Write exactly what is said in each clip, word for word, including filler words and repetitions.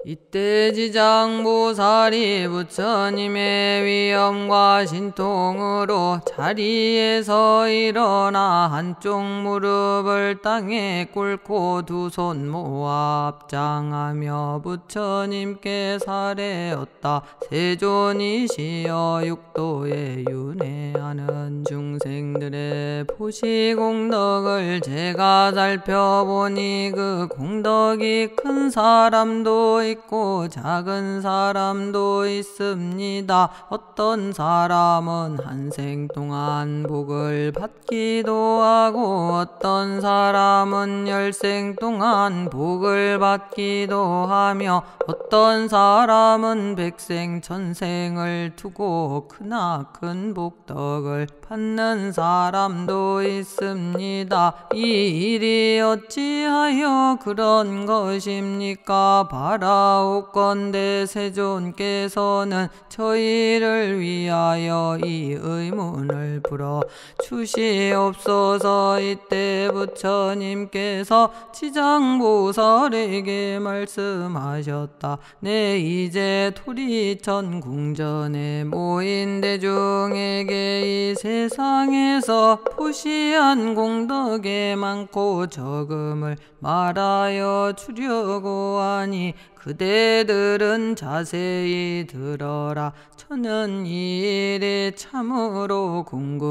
이때 지장보살이 부처님의 위엄과 신통으로 자리에서 일어나 한쪽 무릎을 땅에 꿇고 두 손 모아 합장하며 부처님께 사례었다. 세존이시여 육도에 윤회하는 중생들의 보시공덕을 제가 살펴보니 그 공덕이 큰 사람도 있고 작은 사람도 있습니다. 어떤 사람은 한 생 동안 복을 받기도 하고 어떤 사람은 열생 동안 복을 받기도 하며 어떤 사람은 백생 천생을 두고 크나큰 복덕을 받는 사람도 있습니다. 이 일이 어찌하여 그런 것입니까? 바라옵건대 세존께서는 저희를 위하여 이 의문을 풀어 주시옵소서. 이때 부처님께서 지장보살에게 말씀하셨다. 네, 이제 토리천 궁전에 모인 대중에게 이 세상에서 포시한 공덕의 많고 적음을 말하여 주려고 하니 그대들은 자세히 들어라. 저는 이 일에 참으로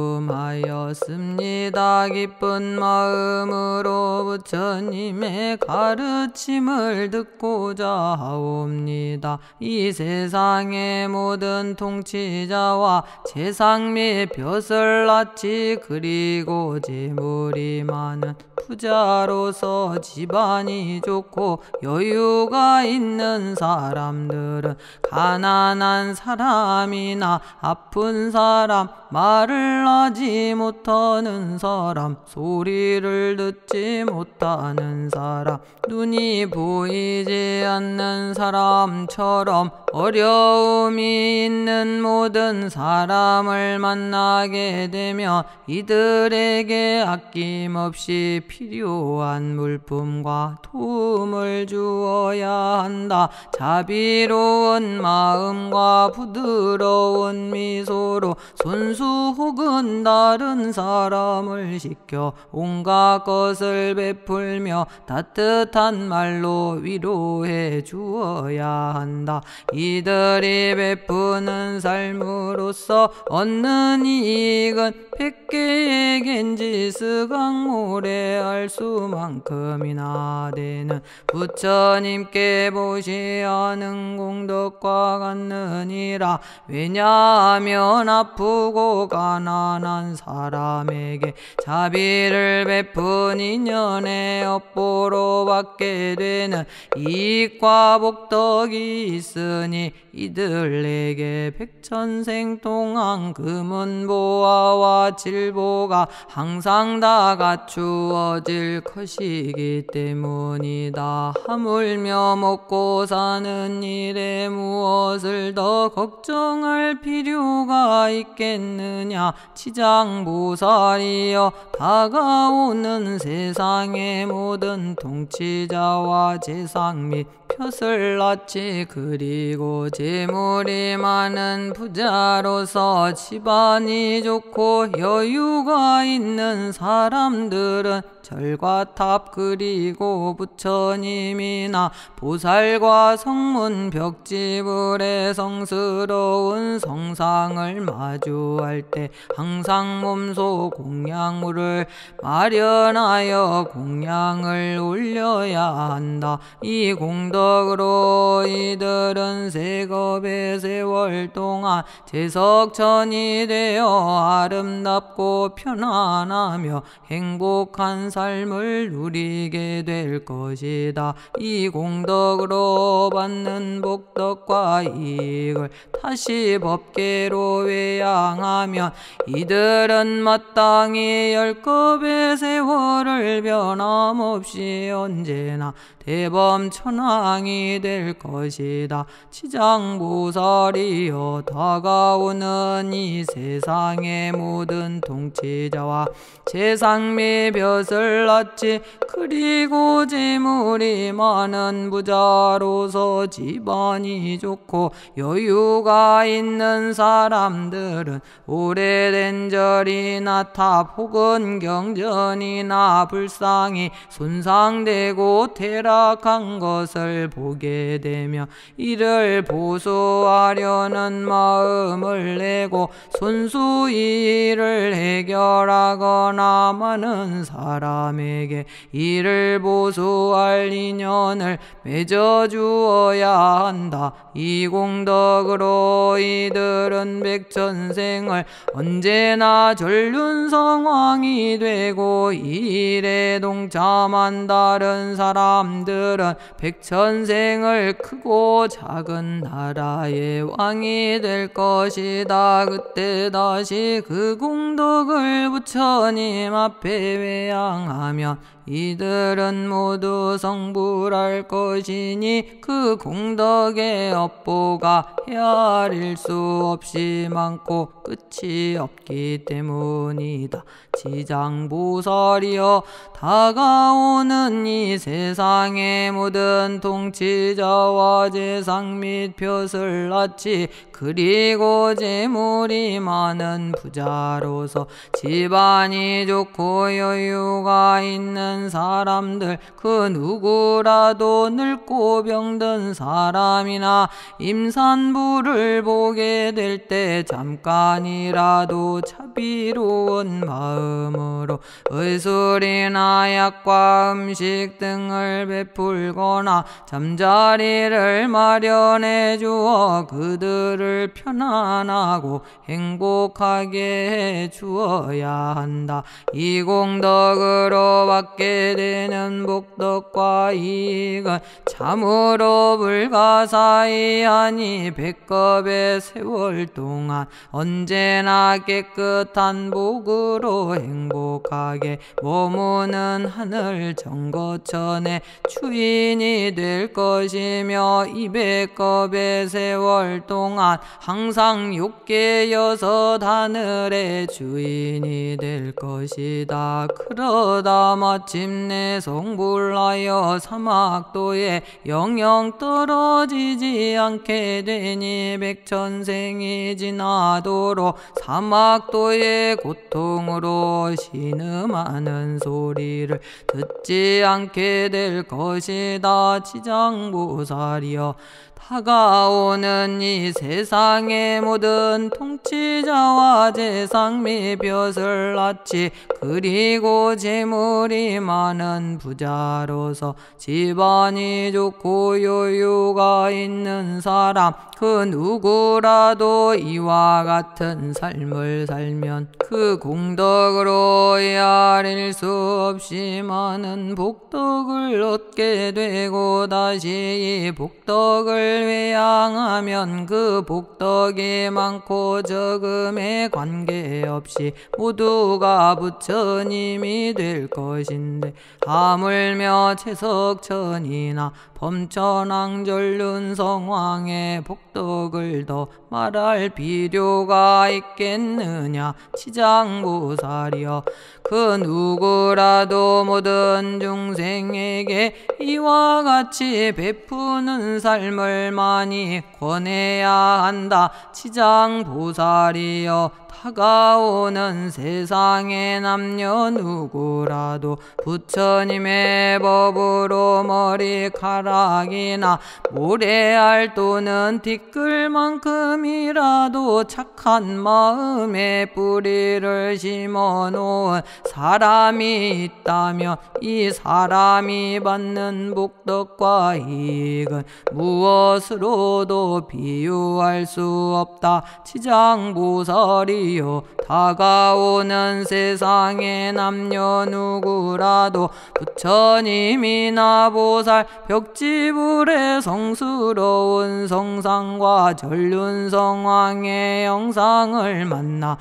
궁금하였습니다. 기쁜 마음으로 부처님의 가르침을 듣고자 하옵니다. 이 세상의 모든 통치자와 재상 및 벼슬나치 그리고 재물이 많은 부자로서 집안이 좋고 여유가 있는 사람들은 가난한 사람이나 아픈 사람, 말을 하지 못하는 사람, 소리를 듣지 못하는 사람, 눈이 보이지 않는 사람처럼 어려움이 있는 모든 사람을 만나게 되면 이들에게 아낌없이 필요한 물품과 도움을 주어야 한다. 자비로운 마음과 부드러운 미소로 손수 혹은 다른 사람을 시켜 온갖 것을 베풀며 따뜻한 말로 위로해 주어야 한다. 이들이 베푸는 삶으로서 얻는 이익은 백개의 겐지 스강모래 할 수만큼이나 되는 부처님께 보시하는 공덕과 같느니라. 왜냐하면 아프고 가난한 사람에게 자비를 베푼 인연의 업보로 받게 되는 이익과 복덕이 있으니 이들에게 백천생 동안 금은보화와 질보가 항상 다 갖추어질 것이기 때문이다. 하물며 먹고 사는 일에 무엇을 더 걱정할 필요가 있겠느냐. 지장보살이여, 다가오는 세상의 모든 통치자와 재상 및 벼슬나치 그리고 재물이 많은 부자로서 집안이 좋고 여유가 있는 사람들은 절과 탑 그리고 부처님이나 보살과 성문 벽지불의 성스러운 성상을 마주할 때 항상 몸소 공양물을 마련하여 공양을 올려야 한다. 이 공덕으로 이들은 세겁의 세월 동안 제석천이 되어 아름답고 편안하며 행복한 삶을 누리게 될 것이다. 이 공덕으로 받는 복덕과 이익을 다시 법계로 외양하면 이들은 마땅히 열겁의 세월을 늘 변함없이 언제나 대범천왕이 될 것이다. 지장보살이여 다가오는 이 세상의 모든 통치자와 재상 및 벼슬 낳지 그리고 재물이 많은 부자로서 집안이 좋고 여유가 있는 사람들은 오래된 절이나 탑 혹은 경전이나 불상이 손상되고 퇴락한 것을 보게 되며 이를 보수하려는 마음을 내고 손수이 이를 해결하거나 많은 사람에게 이를 보수할 인연을 맺어 주어야 한다. 이 공덕으로 이들은 백천생을 언제나 전륜성왕이 되고 이 일에 동참한 다른 사람들은 백천생을 크고 작은 나라의 왕이 될 것이다. 그때 다시 그 공덕을 부처님 앞에 외양하면 이들은 모두 성불할 것이니 그 공덕의 업보가 헤아릴 수 없이 많고 끝이 없기 때문이다. 지장보살이여 다가오는 이 세상의 모든 통치자와 재상 및 벼슬 낳지 그리고 재물이 많은 부자로서 집안이 좋고 여유가 있는 사람들 그 누구라도 늙고 병든 사람이나 임산부를 보게 될 때 잠깐이라도 자비로운 마음으로 의술이나 약과 음식 등을 베풀거나 잠자리를 마련해 주어 그들을 편안하고 행복하게 해 주어야 한다. 이 공덕으로 받게 되는 복덕과 이익은 참으로 불가사의하니 백겁의 세월 동안 언제나 깨끗한 복으로 행복하게 머무는 하늘 정거천의 주인이 될 것이며 이백겁의 세월 동안 항상 욕계 여섯 하늘의 주인이 될 것이다. 그러다 마침내 성불하여 사막도에 영영 떨어지지 않게 되니 백천생이 지나도록 사막도의 고통으로 신음하는 소리를 듣지 않게 될 것이다. 지장보살이여 다가오는 이 세상의 모든 통치자와 재상 및 벼슬 낳지 그리고 재물이 많은 부자로서 집안이 좋고 여유가 있는 사람 그 누구라도 이와 같은 삶을 살면 그 공덕으로 헤아릴 수 없이 많은 복덕을 얻게 되고 다시 이 복덕을 회양하면 그 복덕이 많고 적음에 관계없이 모두가 부처님이 될 것인데 하물며 채석천이나 범천왕전륜성왕의 복덕을 더 말할 필요가 있겠느냐. 지장보살이여 그 누구라도 모든 중생에게 이와 같이 베푸는 삶을 많이 권해야 한다. 지장보살이여 다가오는 세상의 남녀 누구라도 부처님의 법으로 머리카락이나 모래알 또는 티끌만큼이라도 착한 마음에 뿌리를 심어놓은 사람이 있다면 이 사람이 받는 복덕과 이익은 무엇으로도 비유할 수 없다. 지장보살이 복덕이요 다가오는 세상의 남녀 누구라도 부처님이나 보살 벽지불의 성스러운 성상과 전륜성왕의 영상을 만나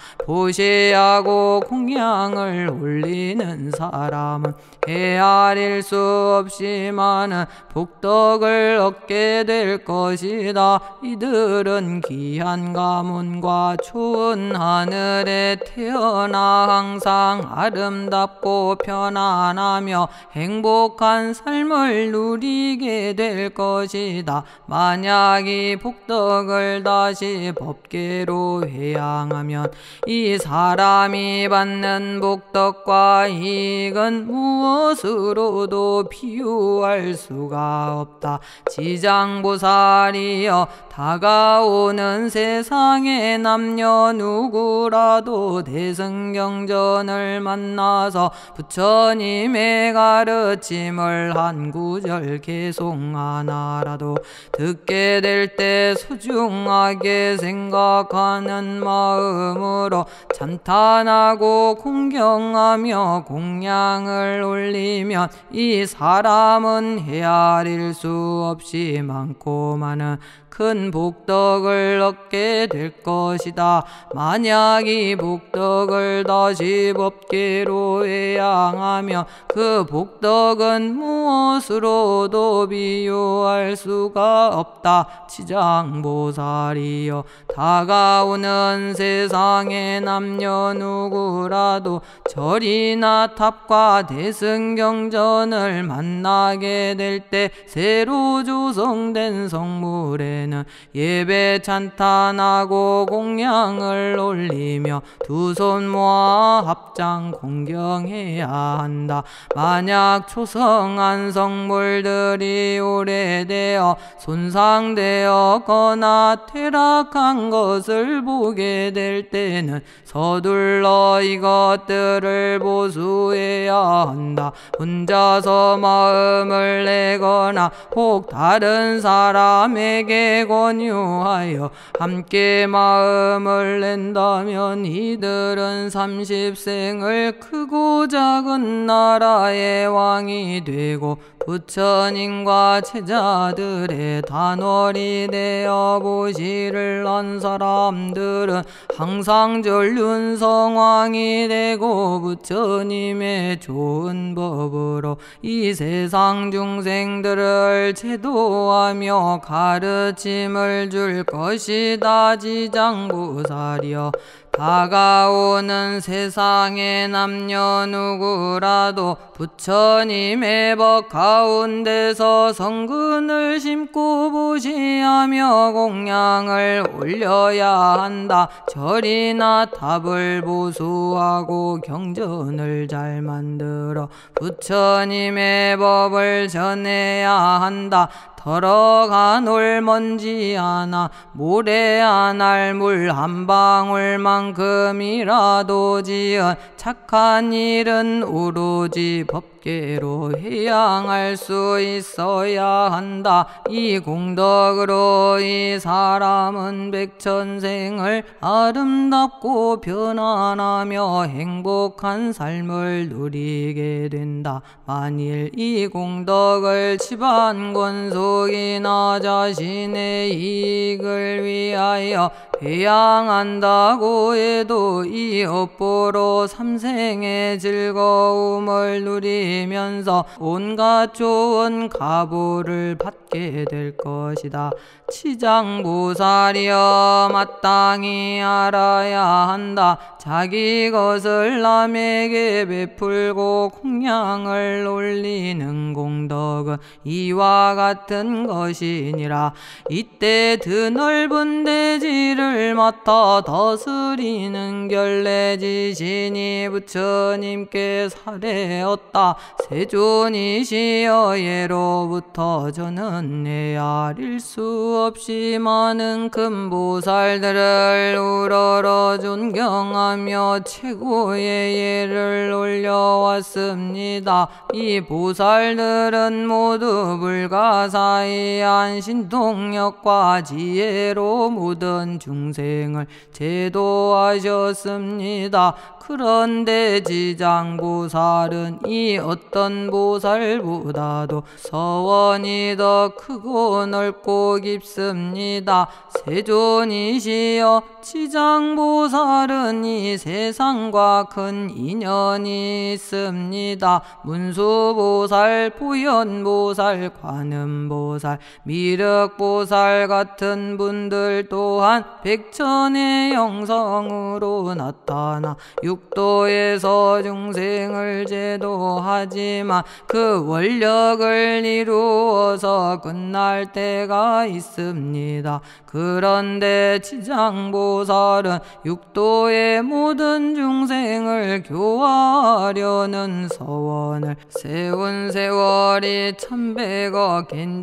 보시하고 공양을 올리는 사람은 헤아릴 수 없이 많은 복덕을 얻게 될 것이다. 이들은 귀한 가문과 좋은 하늘에 태어나 항상 아름답고 편안하며 행복한 삶을 누리게 될 것이다. 만약 이 복덕을 다시 법계로 회양하면 이 사람이 받는 복덕과 이익은 무엇으로도 비유할 수가 없다. 지장보살이여 다가오는 세상의 남녀 누구라도 대승경전을 만나서 부처님의 가르침을 한 구절 개송하나라도 듣게 될 때 소중하게 생각하는 마음으로 찬탄하고 공경하며 공양을 올리면 이 사람은 헤아릴 수 없이 많고 많은 큰 복덕을 얻게 될 것이다. 만약 이 복덕을 다시 법계로 회양하며 그 복덕은 무엇으로도 비유할 수가 없다. 지장보살이여 다가오는 세상의 남녀 누구라도 절이나 탑과 대승경전을 만나게 될 때 새로 조성된 성물에는 예배 찬탄하고 공양을 올리며 두 손 모아 합장 공경해야 한다. 만약 초성한 성물들이 오래되어 손상되었거나 퇴락한 것을 보게 될 때는 서둘러 이것들을 보수해야 한다. 혼자서 마음을 내거나 혹 다른 사람에게 권유하여 함께 마음을 낸다면 이들은 삼십생을 크고 작은 나라의 왕이 되고 부처님과 제자들의 단월이 되어 보시를 한 사람들은 항상 전륜성왕이 되고 부처님의 좋은 법으로 이 세상 중생들을 제도하며 가르침을 줄 것이다. 지장보살이여 다가오는 세상의 남녀 누구라도 부처님의 법 가운데서 성근을 심고 보시하며 공양을 올려야 한다. 절이나 탑을 보수하고 경전을 잘 만들어 부처님의 법을 전해야 한다. 털어가 놀 먼지 하나 모래 한 알 물 한 방울만큼이라도 지은 착한 일은 오로지 법계로 회양할 수 있어야 한다. 이 공덕으로 이 사람은 백천생을 아름답고 편안하며 행복한 삶을 누리게 된다. 만일 이 공덕을 집안 권속이나 자신의 이익을 위하여 회양한다고 해도 이 업보로 삼생의 즐거움을 누리면서 온갖 좋은 가보를 받게 될 것이다. 치장보살이여 마땅히 알아야 한다. 자기 것을 남에게 베풀고 공양을 올리는 공덕은 이와 같은 것이니라. 이때 드넓은 대지를 맡아 다스리는 결례지신이 부처님께 살해었다. 세존이시여 예로부터 저는 헤아릴 수 없이 많은 큰 보살들을 우러러 존경하며 최고의 예를 올려왔습니다. 이 보살들은 모두 불가사의한 신통력과 지혜로 모든 중 중생을 제도하셨습니다. 그런데 지장보살은 이 어떤 보살보다도 서원이 더 크고 넓고 깊습니다. 세존이시여 지장보살은 이 세상과 큰 인연이 있습니다. 문수보살, 보현보살, 관음보살, 미륵보살 같은 분들 또한 백천의 영성으로 나타나 육도에서 중생을 제도하지만 그 원력을 이루어서 끝날 때가 있습니다. 그런데 지장보살은 육도의 모든 중생을 교화하려는 서원을 세운 세월이 천백억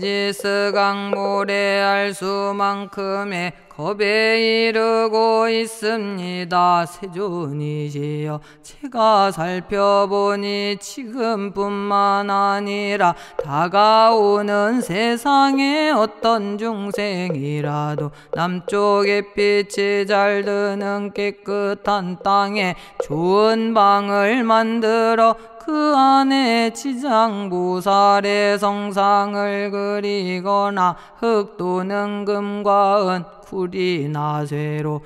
겐지스강모래알 수만큼의 겁에 이르고 있습니다. 세존이시여 제가 살펴보니 지금뿐만 아니라 다가오는 세상의 어떤 중생이라도 남쪽의 빛이 잘 드는 깨끗한 땅에 좋은 방을 만들어 그 안에 지장보살의 성상을 그리거나 흙 또는 금과 은, 쿨이나 쇠로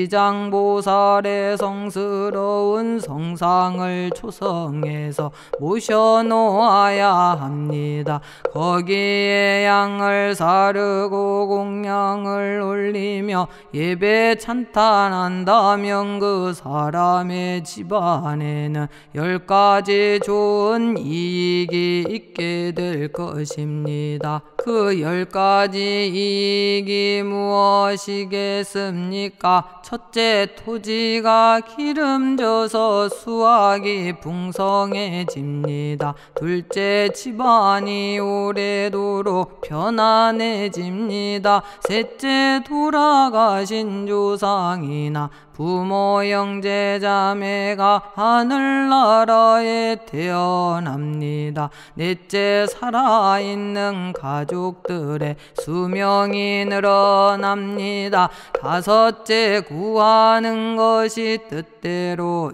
지장보살의 성스러운 성상을 조성해서 모셔놓아야 합니다. 거기에 양을 사르고 공양을 올리며 예배 찬탄한다면 그 사람의 집안에는 열 가지 좋은 이익이 있게 될 것입니다. 그 열 가지 이익이 무엇이겠습니까? 첫째, 토지가 기름져서 수확이 풍성해집니다. 둘째, 집안이 오래도록 편안해집니다. 셋째, 돌아가신 조상이나 부모, 형제, 자매가 하늘나라에 태어납니다. 넷째, 살아있는 가족들의 수명이 늘어납니다. 다섯째, 구하는 것이 뜻대로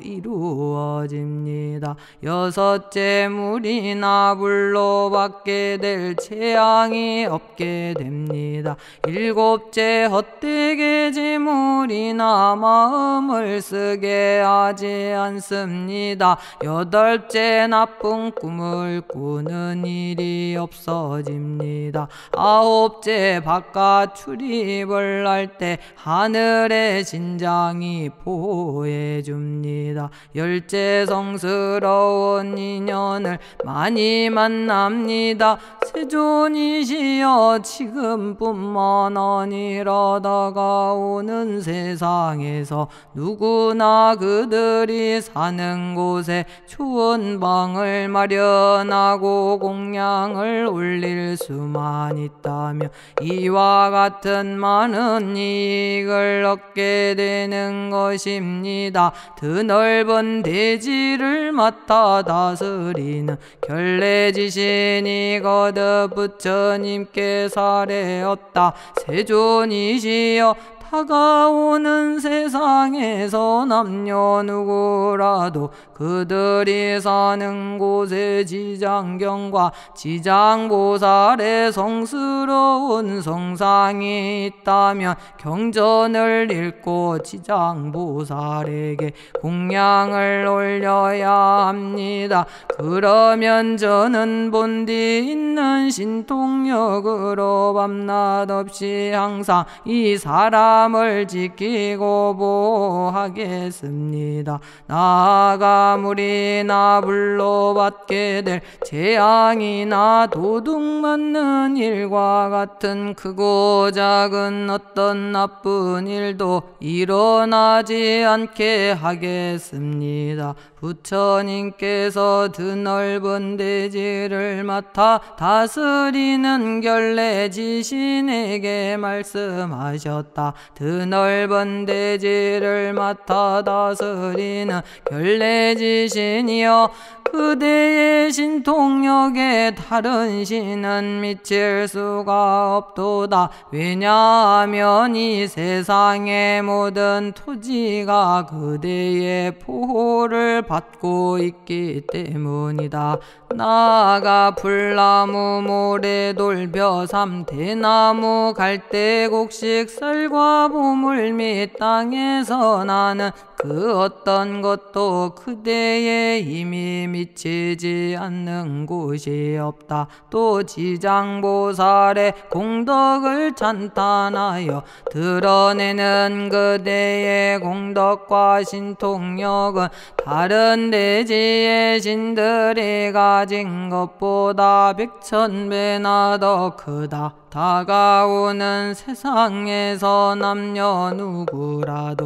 이루어집니다. 여섯째, 물이나 불로 받게 될 재앙이 없게 됩니다. 일곱째, 헛되게 재물이나 마음을 쓰게 하지 않습니다. 여덟째, 나쁜 꿈을 꾸는 일이 없어집니다. 아홉째, 바깥 출입을 할 때 하늘의 신장이 보호해 줍니다. 열째, 성스러운 인연을 많이 만납니다. 세존이시여 지금뿐만 아니라 다가오는 세상에서 누구나 그들이 사는 곳에 좋은 방을 마련하고 공양을 올릴 수만 있다면 이와 같은 많은 이익을 얻게 되는 것입니다. 드넓은 대지를 맡아 다스리는 결례지신이 거듭 부처님께 사례었다. 세존이시여 다가오는 세상에서 남녀 누구라도 그들이 사는 곳에 지장경과 지장보살의 성스러운 성상이 있다면 경전을 읽고 지장보살에게 공양을 올려야 합니다. 그러면 저는 본디 있는 신통력으로 밤낮 없이 항상 이 사람을 지키고 보호하겠습니다. 나아가 물이나 불로 받게 될 재앙이나 도둑맞는 일과 같은 크고 작은 어떤 나쁜 일도 일어나지 않게 하겠습니다. 부처님께서 드넓은 대지를 맡아 다스리는 결례지신에게 말씀하셨다. 드넓은 대지를 맡아 다스리는 결례지신이여 그대의 신통력에 다른 신은 미칠 수가 없도다. 왜냐하면 이 세상의 모든 토지가 그대의 보호를 받고 있기 때문이다. 나아가 불나무, 모래돌, 벼삼, 대나무, 갈대곡식, 쌀과 보물 및 땅에서 나는 그 어떤 것도 그대의 힘이 미치지 않는 곳이 없다. 또 지장보살의 공덕을 찬탄하여 드러내는 그대의 공덕과 신통력은 다른 대지의 신들이 가진 것보다 백천배나 더 크다. 다가오는 세상에서 남녀 누구라도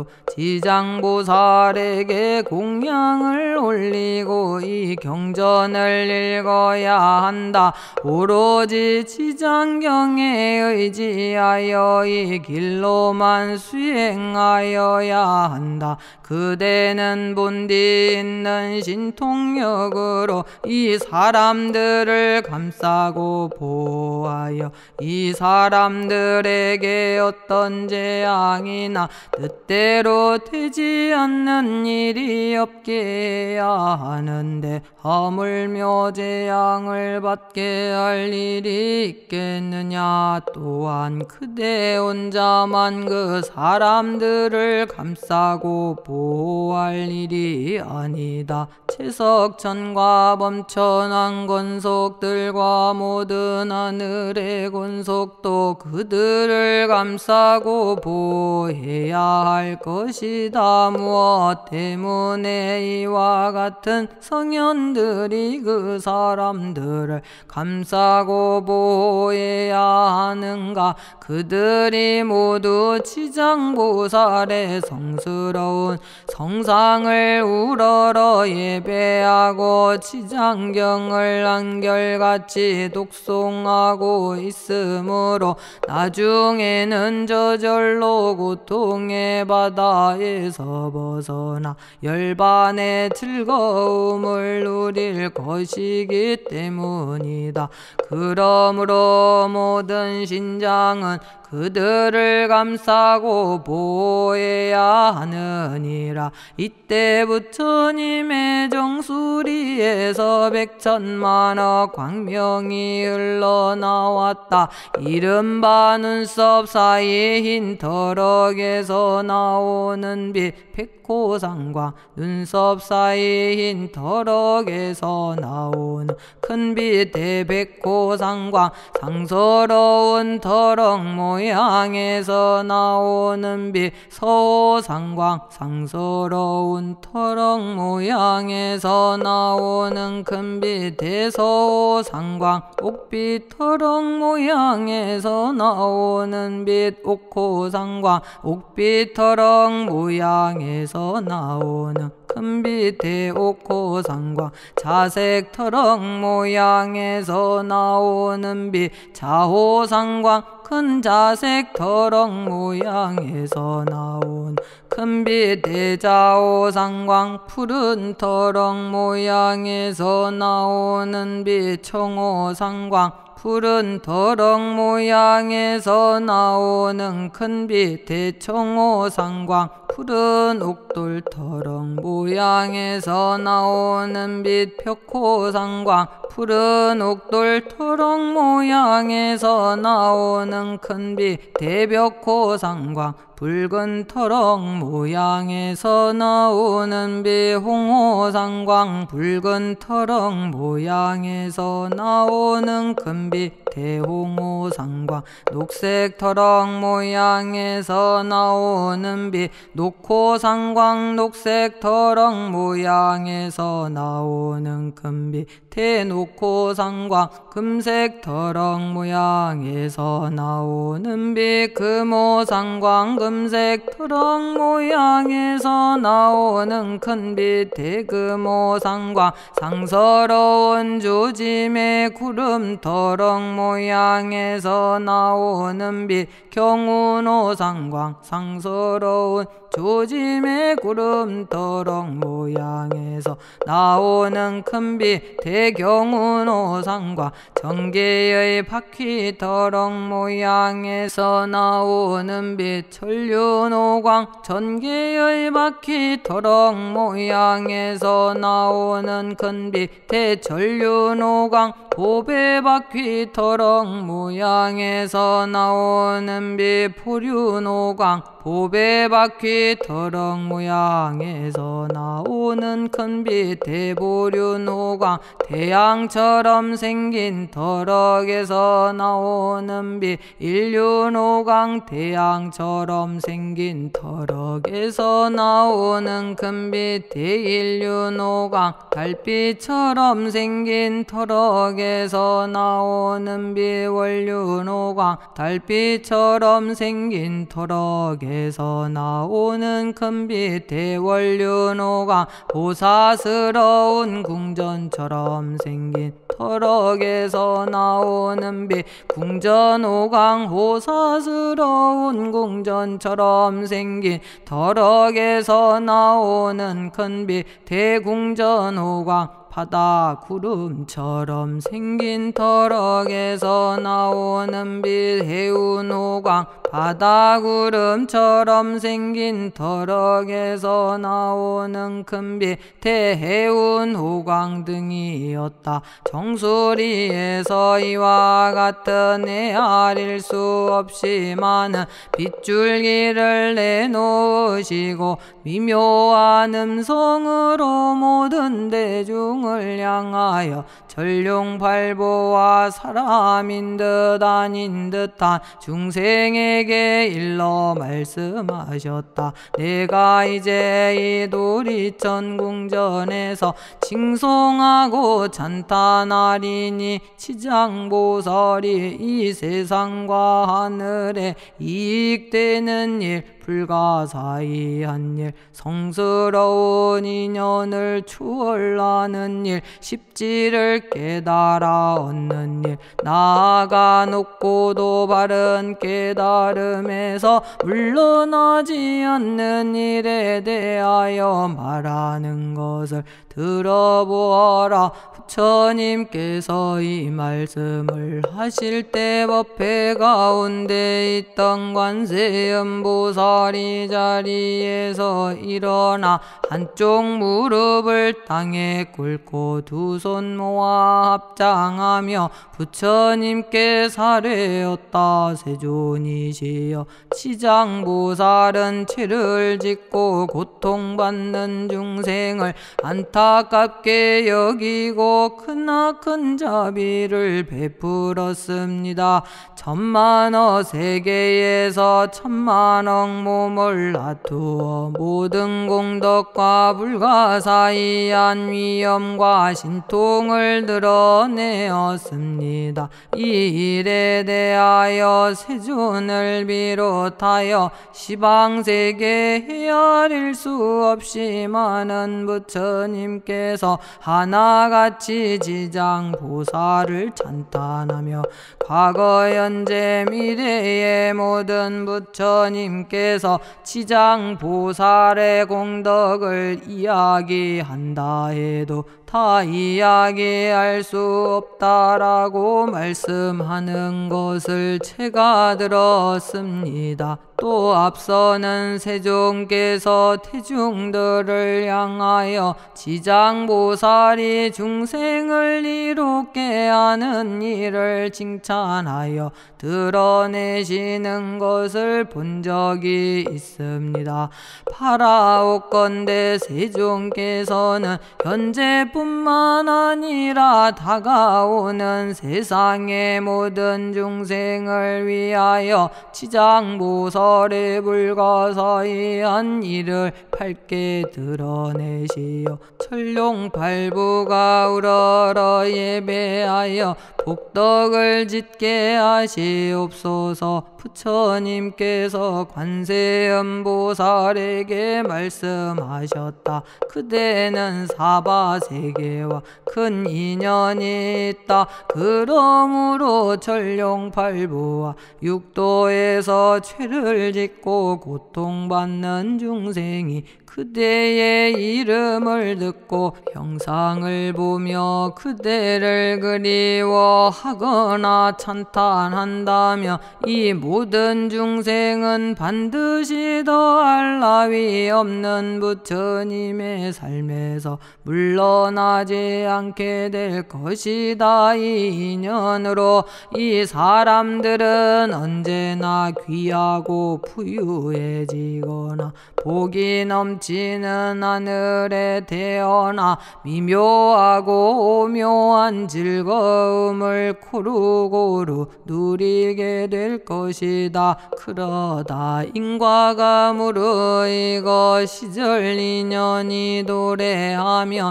지장보살에게 공양을 올리고 이 경전을 읽어야 한다. 오로지 지장경에 의지하여 이 길로만 수행하여야 한다. 그대는 본디 있는 신통력으로 이 사람들을 감싸고 보호하여 이 사람들에게 어떤 재앙이나 뜻대로 되지 않는 일이 없게 해야 하는데 하물며 재앙을 받게 할 일이 있겠느냐. 또한 그대 혼자만 그 사람들을 감싸고 보호할 일이 아니다. 채석천과 범천왕 권속들과 모든 하늘의 권속도 그들을 감싸고 보호해야 할 것이다. 무엇 때문에 이와 같은 성현들이 그 사람들을 감싸고 보호해야 하는가. 그들이 모두 지장보살의 성스러운 성상을 우러러 예배하고 지장경을 한결같이 독송하고 있으므로 나중에는 저절로 고통의 바다에서 벗어나 열반의 즐거움을 누릴 것이기 때문이다. 그러므로 모든 신장은 그들을 감싸고 보호해야 하느니라. 이때 부처님의 정수리에서 백천만억 광명이 흘러나왔다. 이른바 눈썹 사이 흰 터럭에서 나오는 빛 백호상광, 눈썹 사이 흰 터럭에서 나오는 큰 빛 대백호상광, 상서로운 터럭 모양에서 나오는 빛 서호상광, 상서로운 터럭 모양에서 나오는 큰 빛 대서호상광, 옥빛 터럭 모양에서 나오는 빛 옥호상광, 옥빛 터럭 모양에서 나오는 큰빛 대옥호상광, 자색 터럭 모양에서 나오는 빛 자호상광, 큰 자색 터럭 모양에서 나온 큰빛 대자호상광, 푸른 터럭 모양에서 나오는 빛 청호상광, 푸른 터럭 모양에서 나오는 큰빛 대청호상광, 푸른 옥돌 터럭 모양에서 나오는 빛 벽호상광, 푸른 옥돌 터럭 모양에서 나오는 큰빛 대벽호상광, 붉은 터럭 모양에서 나오는 빛 홍호상광, 붉은 터럭 모양에서 나오는 큰빛 대홍호상광, 녹색 터럭 모양에서 나오는 빛 녹호상광, 녹색 터럭 모양에서 나오는 큰빛 대녹호상광, 금색 터럭 모양에서 나오는 빛 금호상광, 금색 트럭 모양에서 나오는 큰빛 대금호상광, 상서로운 조짐의 구름 터럭 모양에서 나오는 빛 경운호상광, 상서로운 조짐의 구름 터럭 모양에서 나오는 큰빛 대경운호상광, 정계의 바퀴 터럭 모양에서 나오는 빛 천륜호광, 전계의 바퀴 터럭 모양에서 나오는 큰빛 대천륜호광, 보배바퀴 터럭 모양에서 나오는 빛 포륜호광, 보배바퀴 터럭 모양에서 나오는 큰빛 대보륜호광, 태양처럼 생긴 터럭에서 나오는 빛 일륜호광, 태양처럼 생긴 터럭에서 나오는 큰빛 대일륜호광, 달빛처럼 생긴 터럭에서 나오는 빛 월륜호광, 달빛처럼 생긴 터럭에서 나오는 큰빛 대월륜호광, 보사스러운 궁전처럼 생긴 터럭에서 나오는 빛 궁전호광, 보사스러운 궁전처럼 생긴 터럭에서 나오는 큰빛 대궁전호광, 바다 구름처럼 생긴 터럭에서 나오는 빛 해운호광, 바다 구름처럼 생긴 터럭에서 나오는 큰빛 대해운호광 등이었다. 정수리에서 이와 같은 헤아릴 수 없이 많은 빗줄기를 내놓으시고 미묘한 음성으로 모든 대중을 향하여 전룡팔보와 사람인 듯 아닌 듯한 중생에게 일러 말씀하셨다. 내가 이제 이 도리천 궁전에서 칭송하고 찬탄하리니 치장보살이 이 세상과 하늘에 이익되는 일, 불가사의한 일, 성스러운 인연을 추월하는 일, 십지를 깨달아 얻는 일, 나아가 높고도 바른 깨달음에서 물러나지 않는 일에 대하여 말하는 것을 들어보아라. 부처님께서 이 말씀을 하실 때 법회 가운데 있던 관세음보살이 자리에서 일어나 한쪽 무릎을 땅에 꿇고 두 손 모아 합장하며 부처님께 사례었다. 세존이시여, 치장보살은 죄를 짓고 고통받는 중생을 안타깝게 여기고 크나큰 자비를 베풀었습니다. 천만억 세계에서 천만억 몸을 놔두어 모든 공덕과 불가사의한 위엄과 신통을 드러내었습니다. 이 일에 대하여 세존을 비롯하여 시방세계 헤아릴 수 없이 많은 부처님께서 하나같이 지장보살을 찬탄하며 과거 현재 미래의 모든 부처님께서 지장보살의 공덕을 이야기한다 해도 다 이야기할 수 없다라고 말씀하는 것을 제가 들었습니다. 또 앞서는 세존께서 태중들을 향하여 지장보살이 중생을 이롭게 하는 일을 칭찬하여 드러내시는 것을 본 적이 있습니다. 파라오건대 세존께서는 현재뿐만 아니라 다가오는 세상의 모든 중생을 위하여 지장보살의 불가사의한 일을 밝게 드러내시어 천룡팔부가 우러러 예배하여 복덕을 짓게 하시옵소서. 부처님께서 관세음보살에게 말씀하셨다. 그대는 사바세계와 큰 인연이 있다. 그러므로 전룡팔부와 육도에서 죄를 짓고 고통받는 중생이 그대의 이름을 듣고 형상을 보며 그대를 그리워하거나 찬탄한다며 이 모든 중생은 반드시 더할 나위 없는 부처님의 삶에서 물러나지 않게 될 것이다. 이 인연으로 이 사람들은 언제나 귀하고 부유해지거나 복이 넘치는 하늘에 태어나 미묘하고 오묘한 즐거움을 고루고루 누리게 될 것이다. 그러다 인과가 무르익어 시절 인연이 도래하면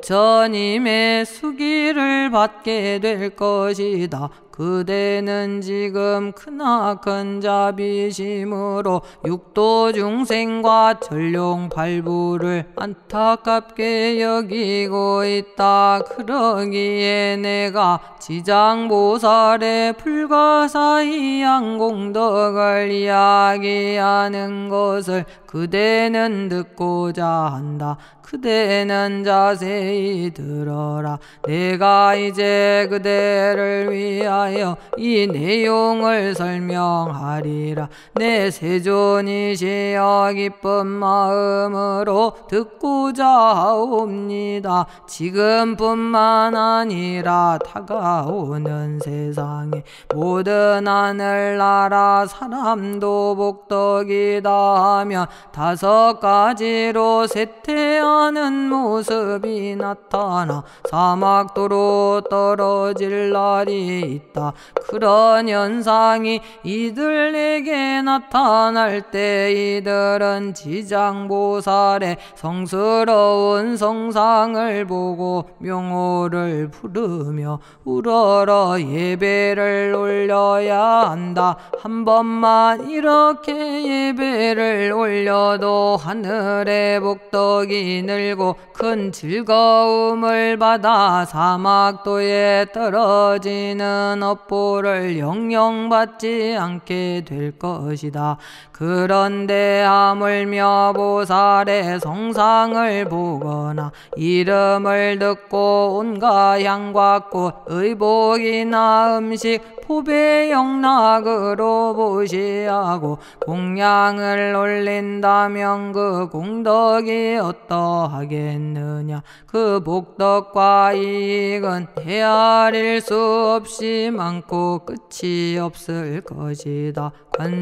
부처님의 수기를 받게 될 것이다. 그대는 지금 크나큰 자비심으로 육도 중생과 전룡팔부를 안타깝게 여기고 있다. 그러기에 내가 지장보살의 불가사의한 공덕을 이야기하는 것을 그대는 듣고자 한다. 그대는 자세히 들어라. 내가 이제 그대를 위하여 이 내용을 설명하리라. 내 세존이시여 기쁜 마음으로 듣고자 하옵니다. 지금뿐만 아니라 다가오는 세상에 모든 하늘나라 사람도 복덕이다 하면 다섯 가지로 쇠퇴하는 모습이 나타나 사막도로 떨어질 날이 있다. 그런 현상이 이들에게 나타날 때 이들은 지장보살의 성스러운 성상을 보고 명호를 부르며 우러러 예배를 올려야 한다. 한 번만 이렇게 예배를 올려도 하늘의 복덕이 늘고 큰 즐거움을 받아 사막도에 떨어지는 업보를 영영 받지 않게 될 것이다. 그런데 하물며 보살의 성상을 보거나 이름을 듣고 온갖 향과 꽃, 의복이나 음식, 포배 영락으로 보시하고 공양을 올린다면 그 공덕이 어떠하겠느냐. 그 복덕과 이익은 헤아릴 수 없이 많고 끝이 없을 것이다.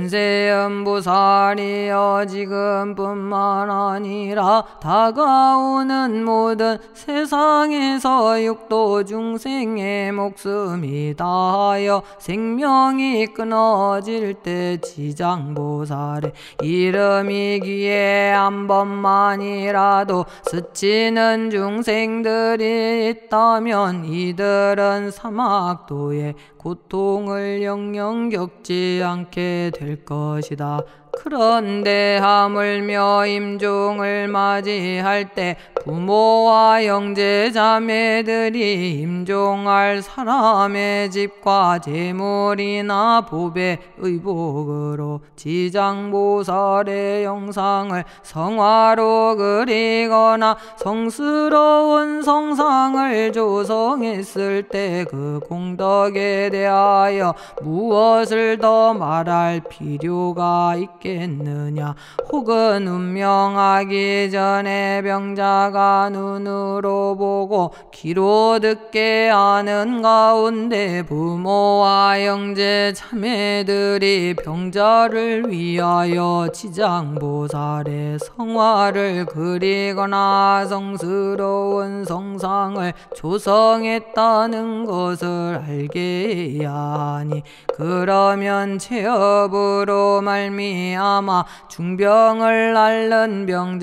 관세음보살이여 지금뿐만 아니라 다가오는 모든 세상에서 육도 중생의 목숨이 다하여 생명이 끊어질 때 지장보살의 이름이 귀에 한 번만이라도 스치는 중생들이 있다면 이들은 사막도에 고통을 영영 겪지 않게 될 것이다. 그런데 하물며 임종을 맞이할 때 부모와 형제 자매들이 임종할 사람의 집과 재물이나 보배, 의복으로 지장보살의 영상을 성화로 그리거나 성스러운 성상을 조성했을 때 그 공덕에 대하여 무엇을 더 말할 필요가 있겠느냐. 혹은 운명하기 전에 병자가 눈으로 보고 귀로 듣게 하는 가운데 부모와 형제 자매들이 병자를 위하여 지장보살의 성화를 그리거나 성스러운 성상을 조성했다는 것을 알게 해야 하니 그러면 체업으로 말미 말미암아 중병을 앓는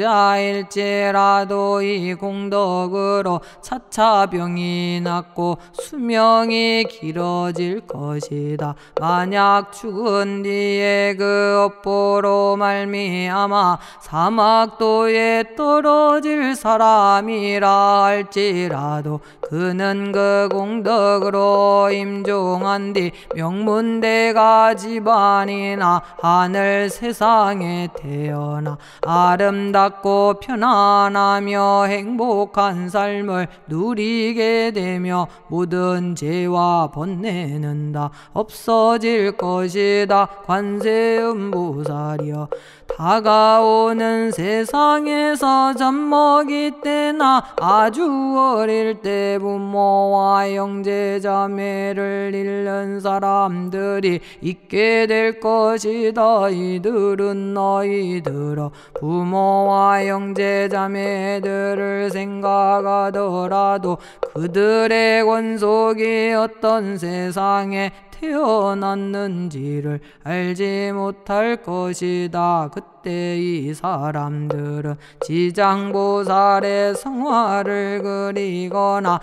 병자일지라도 이 공덕으로 차차 병이 낫고 수명이 길어질 것이다. 만약 죽은 뒤에 그 업보로 말미암아 사막도에 떨어질 사람이라 할지라도 그는 그 공덕으로 임종한 뒤 명문대가 집안이나 하늘 세상에 태어나 아름답고 편안하며 행복한 삶을 누리게 되며 모든 죄와 번뇌는 다 없어질 것이다. 관세음보살이여, 다가오는 세상에서 젖먹이 때나 아주 어릴 때 부모와 형제자매를 잃는 사람들이 있게 될 것이다. 이들은 너희들어 부모와 형제자매들을 생각하더라도 그들의 권속이 어떤 세상에 태어났는지를 알지 못할 것이다. 그때 이 사람들은 지장보살의 성화를 그리거나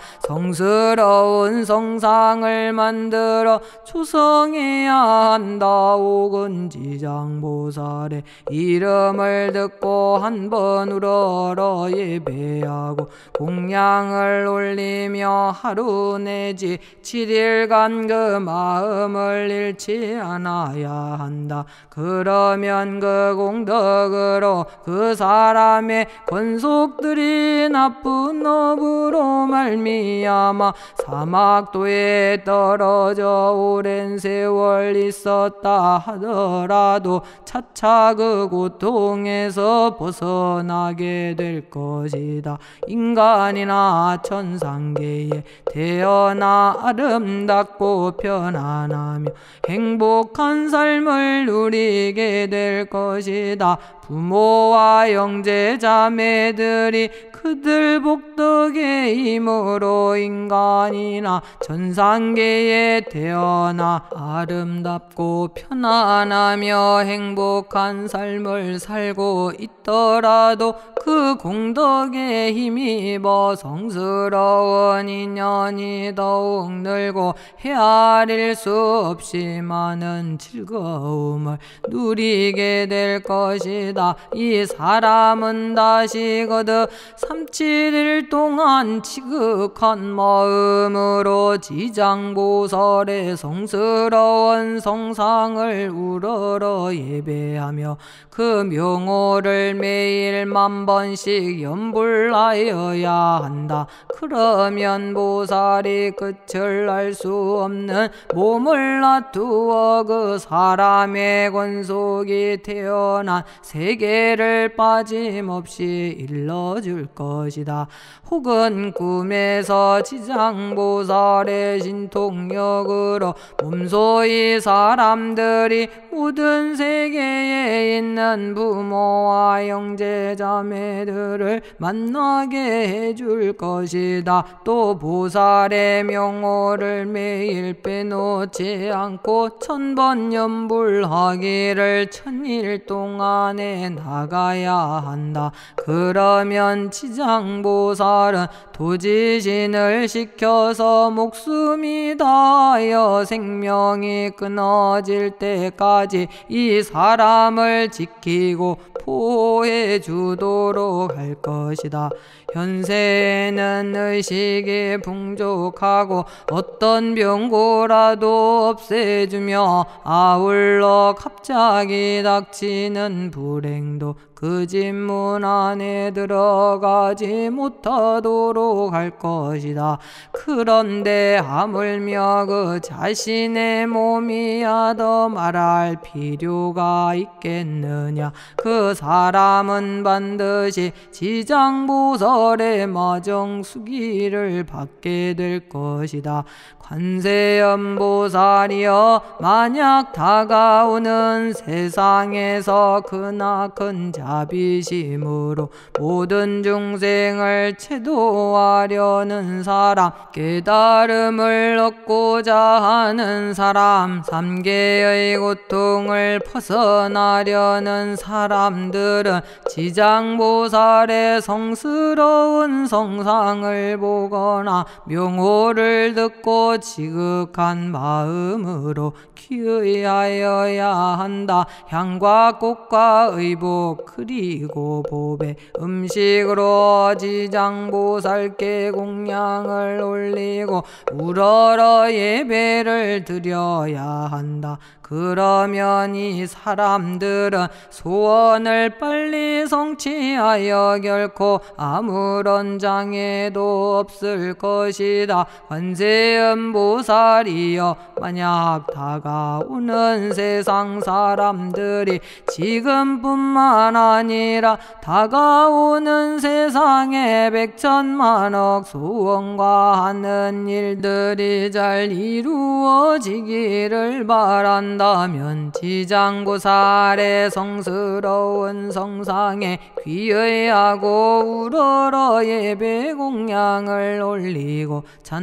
성스러운 성상을 만들어 초성해야 한다. 혹은 지장보살의 이름을 듣고 한 번 우러러 예배하고 공양을 올리며 하루 내지 칠일간 그 마음을 잃지 않아야 한다. 그러면 그 공덕으로 그 사람의 권속들이 나쁜 업으로 말미암아 사막도에 떨어져 오랜 세월 있었다 하더라도 차차 그 고통에서 벗어나게 될 것이다. 인간이나 천상계에 태어나 아름답고 편안하며 행복한 삶을 누리게 될 것이다. 부모와 형제 자매들이 그들 복덕의 힘으로 인간이나 천상계에 태어나 아름답고 편안하며 행복한 삶을 살고 있더라도 그 공덕에 힘입어 성스러운 인연이 더욱 늘고 헤아릴 수 없이 많은 즐거움을 누리게 될 것이다. 이 사람은 다시 거듭 삼칠일 동안 지극한 마음으로 지장보살의 성스러운 성상을 우러러 예배하며 그 명호를 매일 만 번씩 연불하여야 한다. 그러면 보살이 끝을 알 수 없는 몸을 놔두어 그 사람의 권속이 태어난 세계를 빠짐없이 일러줄 것이다. 혹은 꿈에서 지장보살의 신통력으로 몸소이 사람들이 모든 세계에 있는 부모와 형제자매들을 만나게 해줄 것이다. 또 보살의 명호를 매일 빼놓지 않고 천번 연불하기를 천일 동안에 나가야 한다. 그러면 지장보살은 도지신을 시켜서 목숨이 다하여 생명이 끊어질 때까지 이 사람을 지키고 보호해 주도록 할 것이다. 현세에는 의식이 풍족하고 어떤 병고라도 없애주며 아울러 갑자기 닥치는 불행도 그 집문 안에 들어가지 못하도록 할 것이다. 그런데 하물며 그 자신의 몸이야 더 말할 필요가 있겠느냐. 그 사람은 반드시 지장보살 보살의 마정수기를 받게 될 것이다. 관세음보살이여, 만약 다가오는 세상에서 크나큰 자비심으로 모든 중생을 채도하려는 사람, 깨달음을 얻고자 하는 사람, 삼계의 고통을 벗어나려는 사람들은 지장보살의 성스러운 성상을 보거나 명호를 듣고 지극한 마음으로 귀의하여야 한다. 향과 꽃과 의복 그리고 보배 음식으로 지장보살께 공양을 올리고 우러러 예배를 드려야 한다. 그러면 이 사람들은 소원을 빨리 성취하여 결코 아무런 장애도 없을 것이다. 관세음보살이여, 만약 다가오는 세상 사람들이 지금뿐만 아니라 다가오는 세상에 백천만억 소원과 하는 일들이 잘 이루어지기를 바란다. 다면 지장보살의 성스러운 성상에 귀의하고 우러러 예배 공양을 올리고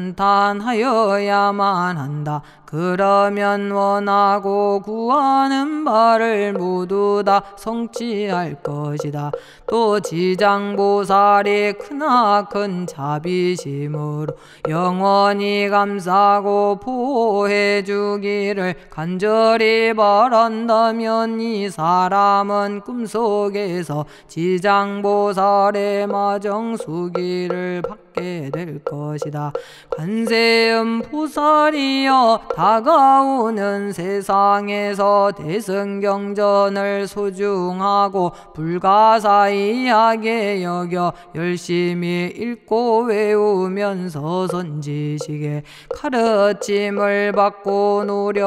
찬탄하여야만 한다. 그러면 원하고 구하는 바를 모두 다 성취할 것이다. 또 지장보살이 크나큰 자비심으로 영원히 감싸고 보호해 주기를 간절히 바란다면 이 사람은 꿈속에서 지장보살의 마정수기를 받게 될 것이다. 관세음보살이여, 다가오는 세상에서 대승경전을 소중하고 불가사의하게 여겨 열심히 읽고 외우면서 선지식에 가르침을 받고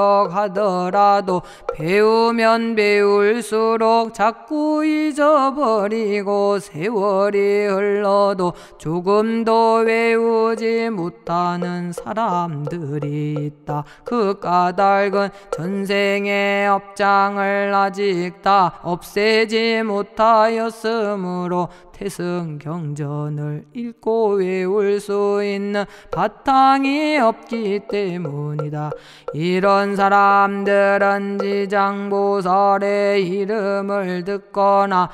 노력하더라도 배우면 배울수록 자꾸 잊어버리고 세월이 흘러도 조금도 외우지 못하는 사람들이 있다. 그 까닭은 전생의 업장을 아직 다 없애지 못하였으므로 태승경전을 읽고 외울 수 있는 바탕이 없기 때문이다. 이런 사람들은 지장보살의 이름을 듣거나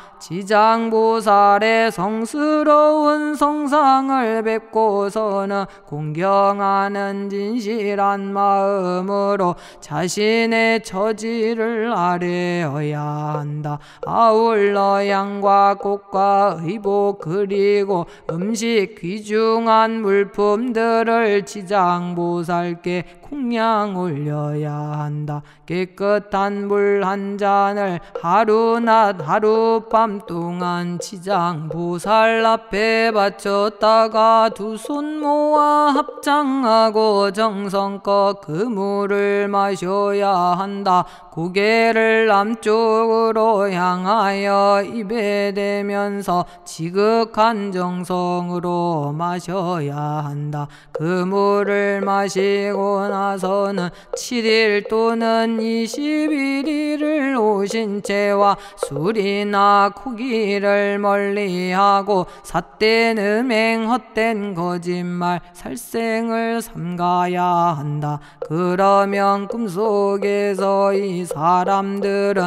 지장보살의 성스러운 성상을 뵙고서는 공경하는 진실한 마음으로 자신의 처지를 아뢰어야 한다. 아울러 양과 꽃과 의복 그리고 음식 귀중한 물품들을 지장보살께 공양 올려야 한다. 깨끗한 물 한 잔을 하루낮 하룻밤 동안 지장보살 앞에 바쳤다가 두 손 모아 합장하고 정성껏 그 물을 마셔야 한다. 고개를 남쪽으로 향하여 입에 대면서 지극한 정성으로 마셔야 한다. 그 물을 마시고 나서는 칠 일 또는 이십일 일을 오신 채와 술이나 고기를 멀리하고 삿된 음행 헛된 거짓말 살생을 삼가야 한다. 그러면 꿈속에서 이 사람들은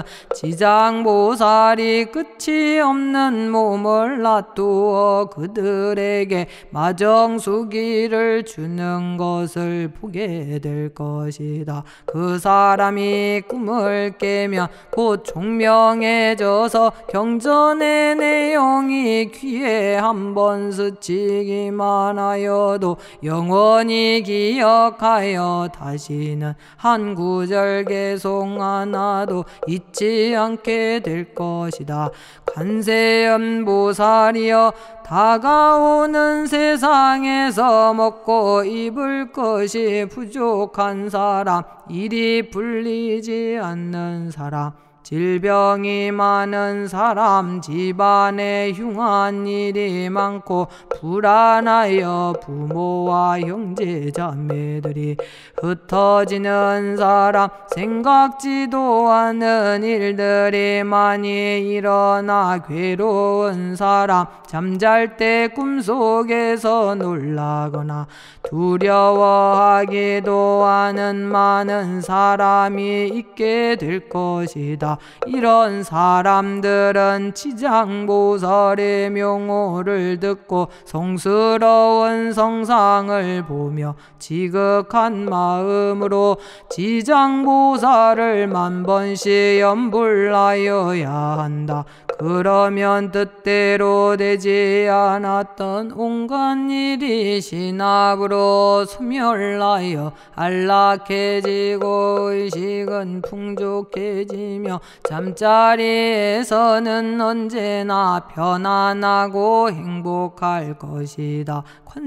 지장보살이 끝이 없는 몸을 놔두어 그들에게 마정수기를 주는 것을 보게 될 것이다. 그 사람이 꿈을 깨면 곧 총명해져서 경전의 내용이 귀에 한번 스치기만 하여도 영원히 기억하여 다시는 한 구절 개송 하나도 잊지 않게 될 것이다. 관세음보살이여, 다가오는 세상에서 먹고 입을 것이 부족한 사람, 일이 불리지 않는 사람, 질병이 많은 사람, 집안에 흉한 일이 많고 불안하여 부모와 형제 자매들이 흩어지는 사람, 생각지도 않은 일들이 많이 일어나 괴로운 사람, 잠잘 때 꿈속에서 놀라거나 두려워하기도 하는 많은 사람이 있게 될 것이다. 이런 사람들은 지장보살의 명호를 듣고 성스러운 성상을 보며 지극한 마음으로 지장보살을 만번씩 염불하여야 한다. 그러면 뜻대로 되지 않았던 온갖 일이 신압으로 소멸하여 안락해지고 의식은 풍족해지며 잠자리에서는 언제나 편안하고 행복할 것이다.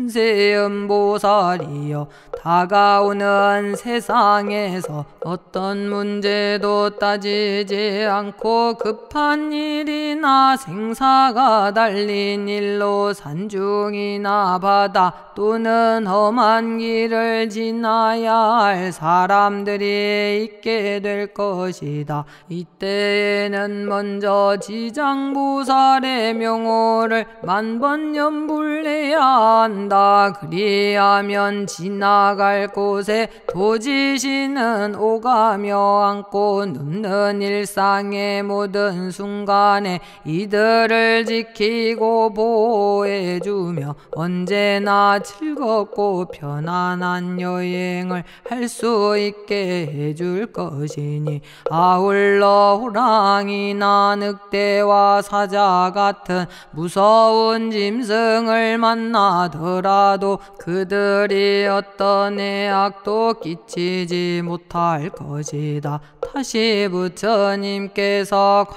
관세음보살이여, 다가오는 세상에서 어떤 문제도 따지지 않고 급한 일이나 생사가 달린 일로 산중이나 바다 또는 험한 길을 지나야 할 사람들이 있게 될 것이다. 이때에는 먼저 지장보살의 명호를 만번 염불해야 한다. 그리하면 지나갈 곳에 도지시는 오가며 안고 눕는 일상의 모든 순간에 이들을 지키고 보호해주며 언제나 즐겁고 편안한 여행을 할 수 있게 해줄 것이니, 아울러 호랑이나 늑대와 사자 같은 무서운 짐승을 만나더라도 그들이 어떤 해악도 끼치지 못할 것이다. 다시 부처님께서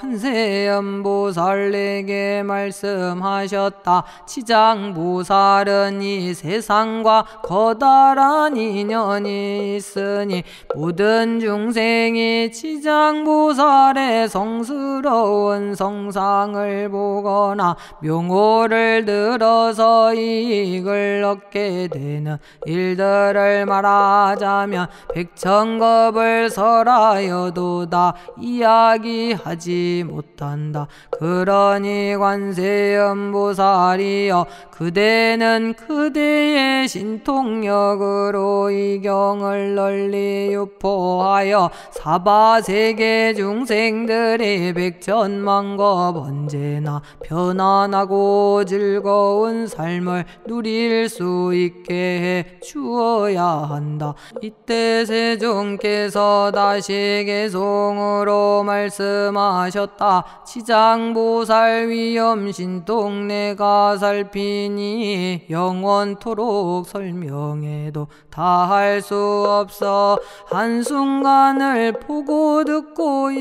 관세음보살에게 말씀하셨다. 지장보살은 이 세상과 커다란 인연이 있으니 모든 중생이 지장보살의 성스러운 성상을 보거나 명호를 들어서 이익을 얻게 되는 일들을 말하자면 백천겁을 설하여도 다 이야기하지 못한다. 그러니 관세음보살이여, 그대는 그대의 신통력으로 이 경을 널리 유포하여 사바세계 중생들이 백천만겁 언제나 편안하고 즐거운 삶을 누릴 수 있게 해 주어야 한다. 이때 세종께서 다시 개송으로 말씀하셨다. 지장보살 위엄 신통 내가 살피니 영원토록 설명해도 다할 수 없어. 한순간을 보고 듣고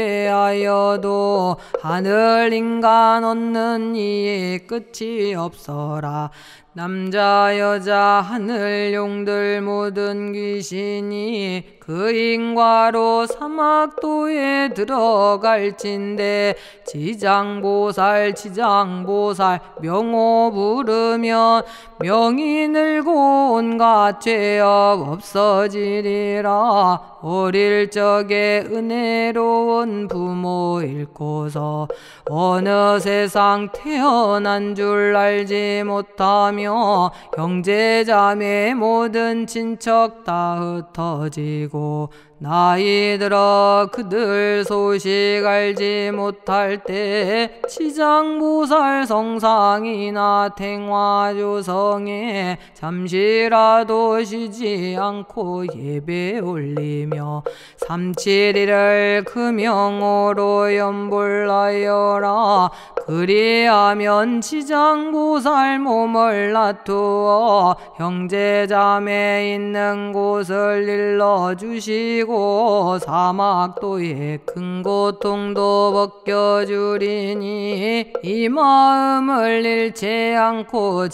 예배하여도 하늘 인간 얻는 이에 끝이 없어라. 남자 여자 하늘 용들 모든 귀신이 그 인과로 사막도에 들어갈진대 지장보살 지장보살 명호 부르면 명이 늘고 온갖 죄업 없어지리라. 어릴 적에 은혜로운 부모 잃고서 어느 세상 태어난 줄 알지 못하며 형제자매 모든 친척 다 흩어지고 나이 들어 그들 소식 알지 못할 때 지장보살 성상이나 탱화조성에 잠시라도 쉬지 않고 예배 올리며 삼칠일을 그 명호로 염불하여라. 그리하면 지장보살 몸을 놔두어 형제자매 있는 곳을 일러주시고 주시고 사막도의 큰 고통도 벗겨주리니 이 마음을 잃지 않고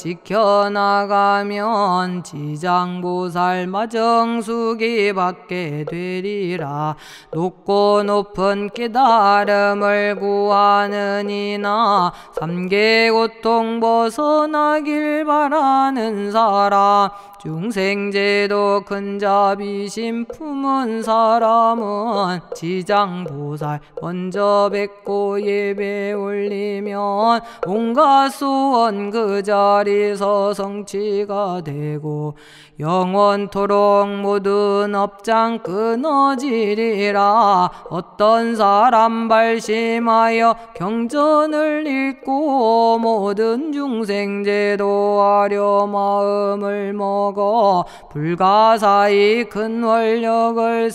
지켜나가면 지장보살 마정수기 받게 되리라. 높고 높은 깨달음을 구하는 이나 삼계고통 벗어나길 바라는 사람, 중생제도 큰 자비심 품은 사람은 지장보살 먼저 뵙고 예배 올리면 온갖 소원 그 자리서 성취가 되고 영원토록 모든 업장 끊어지리라. 어떤 사람 발심하여 경전을 읽고 모든 중생제도 하려 마음을 먹어 불가사의 큰 원력을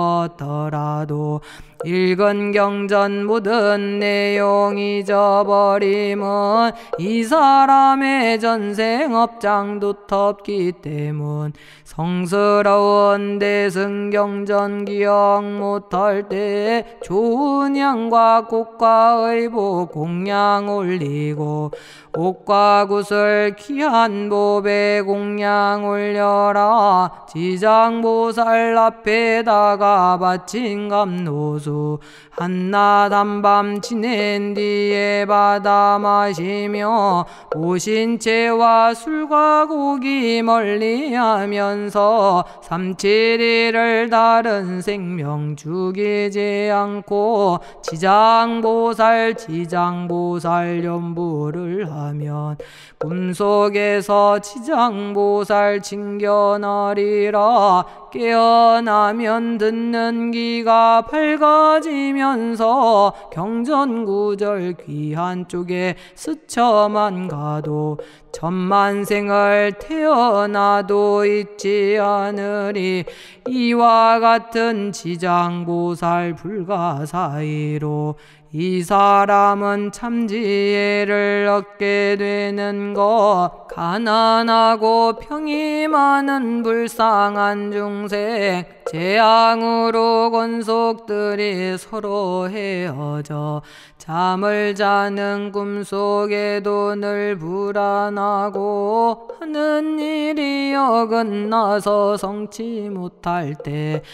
세웠더라도 읽은 경전 모든 내용 잊어버림은 이 사람의 전생업장도 텁기 때문 성스러운 대승경전 기억 못할 때 좋은 향과 꽃과 의복 공양 올리고 옷과 구슬 귀한 보배 공양 올려라. 지장보살 앞에다가 바친 감노수 한낮 한밤 지낸 뒤에 받아 마시며 오신채와 술과 고기 멀리하면서 삼칠일을 다른 생명 죽이지 않고 지장보살 지장보살 연부를 하면 꿈속에서 지장보살 칭견하리라. 깨어나면 듣는 귀가 밝아지면서 경전구절 귀한 쪽에 스쳐만 가도 천만생을 태어나도 잊지 않으리. 이와 같은 지장보살 불가사의로 이 사람은 참 지혜를 얻게 되는 것. 가난하고 병이 많은 불쌍한 중생 재앙으로 권속들이 서로 헤어져 잠을 자는 꿈속에도 늘 불안하고 하는 일이 어긋나서 성치 못할 때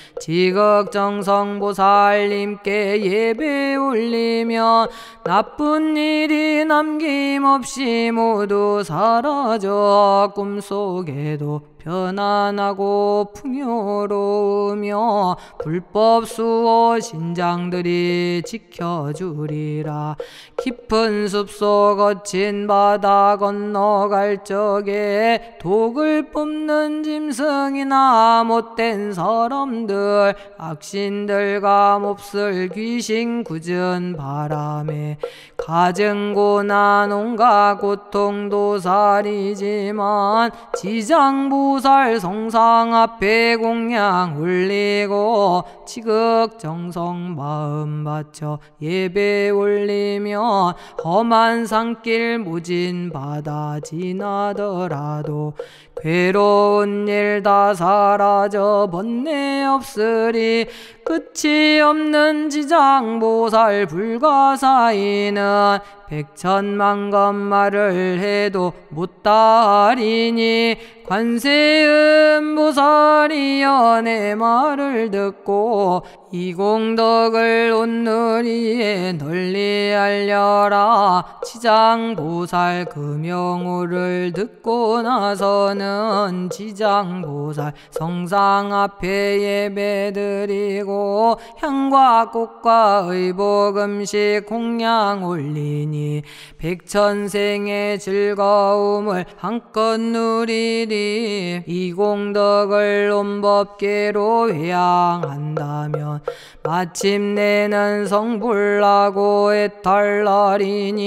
지극정성보살님께 예배 올리면 나쁜 일이 남김없이 모두 사라져 꿈속에도 편안하고 풍요로우며 불법 수호 신장들이 지켜주리라. 깊은 숲속 거친 바다 건너갈 적에 독을 뿜는 짐승이나 못된 사람들 악신들과 몹쓸 귀신 굳은 바람에 가증 고난 온갖 고통도 살이지만 지장보살 성상 앞에 공양 올리고 지극정성 마음 바쳐 예배 올리면 험한 산길 모진 바다 지나더라도 괴로운 일 다 사라져 번뇌 없으리. 끝이 없는 지장보살 불가사의는 백천만 건 말을 해도 못다하리니 관세음보살이여 내 말을 듣고 이 공덕을 온누리에 널리 알려라. 지장보살 그 명호를 듣고 나서는 지장보살 성상 앞에 예배드리고 향과 꽃과 의복 음식 공양 올리니 백천생의 즐거움을 한껏 누리리. 이 공덕을 온법계로 회양한다면 마침내는 성불나고